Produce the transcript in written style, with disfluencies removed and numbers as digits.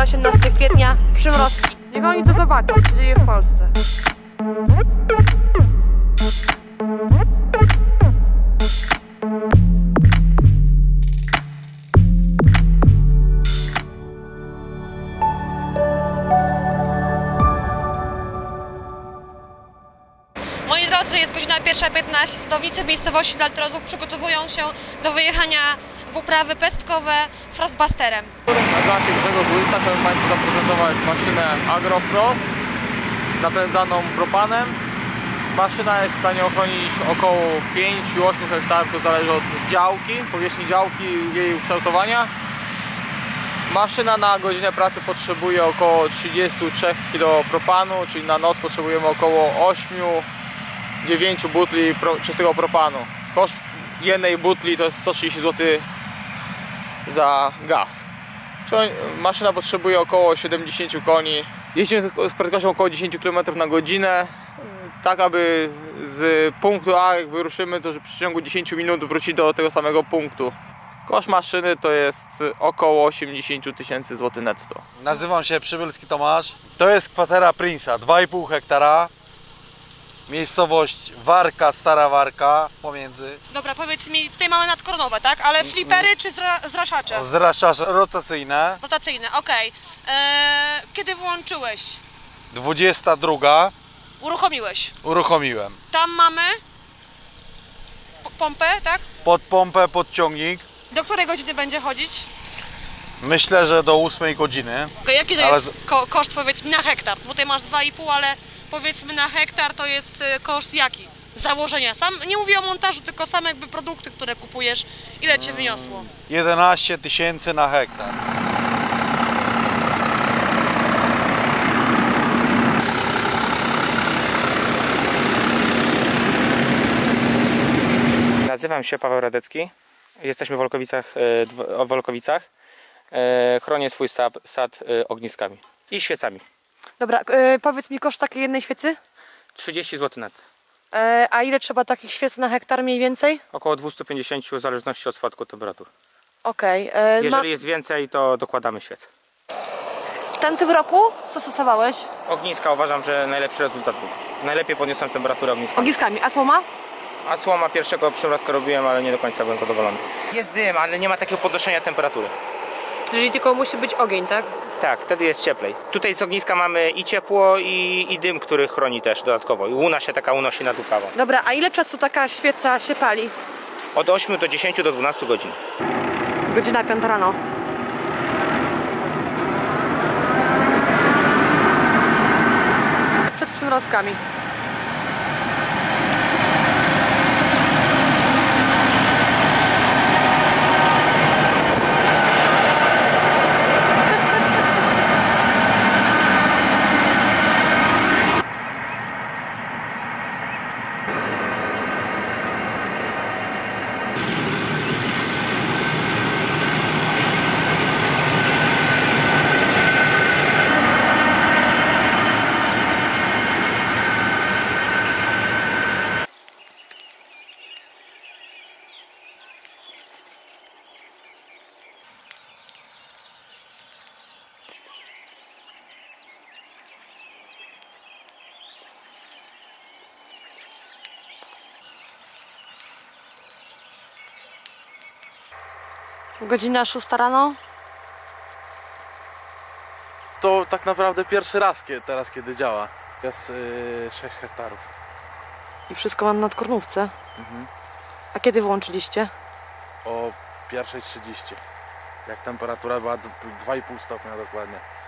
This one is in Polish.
18 kwietnia, przymrozki. Niech oni to zobaczą, co się dzieje w Polsce. Moi drodzy, jest godzina 1:15. Sadownicy w miejscowości Daltrozów przygotowują się do wyjechania w uprawy pestkowe Frostbusterem. Nazywam się Grzegorz Wójta, chciałbym Państwu zaprezentować maszynę Agrofrost napędzaną propanem. Maszyna jest w stanie ochronić około 5-8 hektarów, to zależy od działki, powierzchni działki i jej ukształtowania. Maszyna na godzinę pracy potrzebuje około 33 kg propanu, czyli na noc potrzebujemy około 8-9 butli czystego propanu. Koszt jednej butli to jest 130 zł za gaz. Maszyna potrzebuje około 70 koni. Jeździmy z prędkością około 10 km na godzinę, tak aby z punktu A, jak wyruszymy, to że w przeciągu 10 minut wróci do tego samego punktu. Koszt maszyny to jest około 80 000 zł netto. Nazywam się Przybylski Tomasz. To jest kwatera Prince'a, 2,5 hektara. Miejscowość Warka, Stara Warka pomiędzy. Dobra, powiedz mi, tutaj mamy nadkornowe, tak? Ale flipery czy zraszacze? Zraszacze rotacyjne. Rotacyjne, okej. Kiedy włączyłeś? 22. Uruchomiłeś. Uruchomiłem. Tam mamy pompę, tak? Pod pompę podciągnik. Do której godziny będzie chodzić? Myślę, że do 8 godziny. Jaki to jest koszt, powiedz mi, na hektar? Bo tutaj masz 2,5, ale powiedzmy na hektar to jest koszt jaki? Założenia. Sam nie mówię o montażu, tylko same jakby produkty, które kupujesz. Ile cię wyniosło? 11 000 na hektar. Nazywam się Paweł Radecki. Jesteśmy w Wolkowicach. Chronię swój sad ogniskami i świecami. Dobra, powiedz mi koszt takiej jednej świecy? 30 zł net. A ile trzeba takich świec na hektar mniej więcej? Około 250 w zależności od spadku temperatur. Okej. Jeżeli jest więcej, to dokładamy świec. W tamtym roku co stosowałeś? Ogniska uważam, że najlepszy rezultat był. Najlepiej podniosłem temperaturę ogniska. Ogniskami. A słoma? A słoma pierwszego przymrozka robiłem, ale nie do końca byłem zadowolony. Jest dym, ale nie ma takiego podnoszenia temperatury. Czyli tylko musi być ogień, tak? Tak, wtedy jest cieplej. Tutaj z ogniska mamy i ciepło, i dym, który chroni też dodatkowo. I łuna się taka unosi nad uprawą. Dobra, a ile czasu taka świeca się pali? Od 8 do 10 do 12 godzin. Godzina 5 rano. Przed przymrozkami. Godzina 6 rano. To tak naprawdę pierwszy raz teraz, kiedy działa. Jest 6 hektarów. I wszystko mam na nadkornówce. A kiedy włączyliście? O 1:30. Jak temperatura była 2,5 stopnia dokładnie.